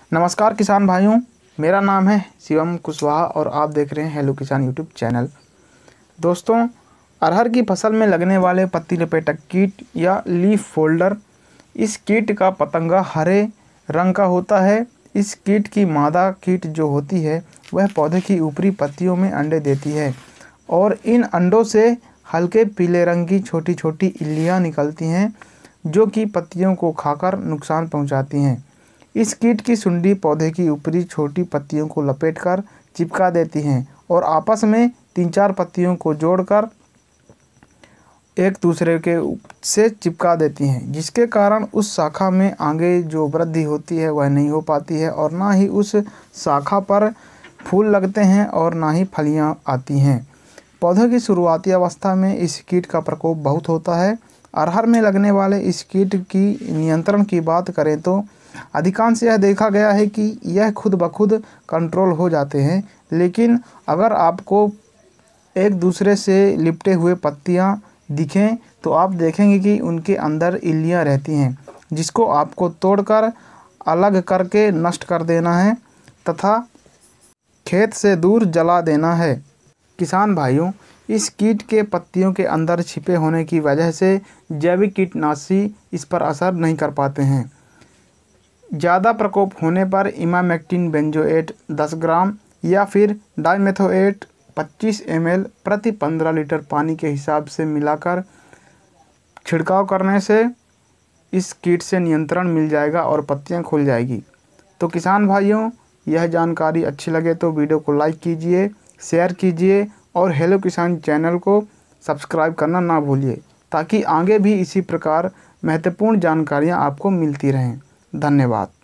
नमस्कार किसान भाइयों, मेरा नाम है शिवम कुशवाहा और आप देख रहे हैं हेलो किसान यूट्यूब चैनल। दोस्तों, अरहर की फसल में लगने वाले पत्ती लपेटक कीट या लीफ फोल्डर, इस कीट का पतंगा हरे रंग का होता है। इस कीट की मादा कीट जो होती है वह पौधे की ऊपरी पत्तियों में अंडे देती है और इन अंडों से हल्के पीले रंग की छोटी छोटी इल्लियाँ निकलती हैं जो कि पत्तियों को खाकर नुकसान पहुंचाती हैं। इस कीट की सुंडी पौधे की ऊपरी छोटी पत्तियों को लपेटकर चिपका देती हैं और आपस में 3-4 पत्तियों को जोड़कर एक दूसरे के से चिपका देती हैं, जिसके कारण उस शाखा में आगे जो वृद्धि होती है वह नहीं हो पाती है और ना ही उस शाखा पर फूल लगते हैं और ना ही फलियां आती हैं। पौधे की शुरुआती अवस्था में इस कीट का प्रकोप बहुत होता है। अरहर में लगने वाले इस कीट की नियंत्रण की बात करें तो अधिकांश यह देखा गया है कि यह खुद ब खुद कंट्रोल हो जाते हैं, लेकिन अगर आपको एक दूसरे से लिपटे हुए पत्तियां दिखें तो आप देखेंगे कि उनके अंदर इल्लियां रहती हैं, जिसको आपको तोड़कर अलग करके नष्ट कर देना है तथा खेत से दूर जला देना है। किसान भाइयों, इस कीट के पत्तियों के अंदर छिपे होने की वजह से जैविक कीटनाशी इस पर असर नहीं कर पाते हैं। ज़्यादा प्रकोप होने पर इमामेक्टिन बेंजोएट 10 ग्राम या फिर डाइमेथोएट 25 ml प्रति 15 लीटर पानी के हिसाब से मिलाकर छिड़काव करने से इस कीट से नियंत्रण मिल जाएगा और पत्तियां खुल जाएगी। तो किसान भाइयों, यह जानकारी अच्छी लगे तो वीडियो को लाइक कीजिए, शेयर कीजिए और हेलो किसान चैनल को सब्सक्राइब करना ना भूलिए, ताकि आगे भी इसी प्रकार महत्वपूर्ण जानकारियाँ आपको मिलती रहें। धन्यवाद।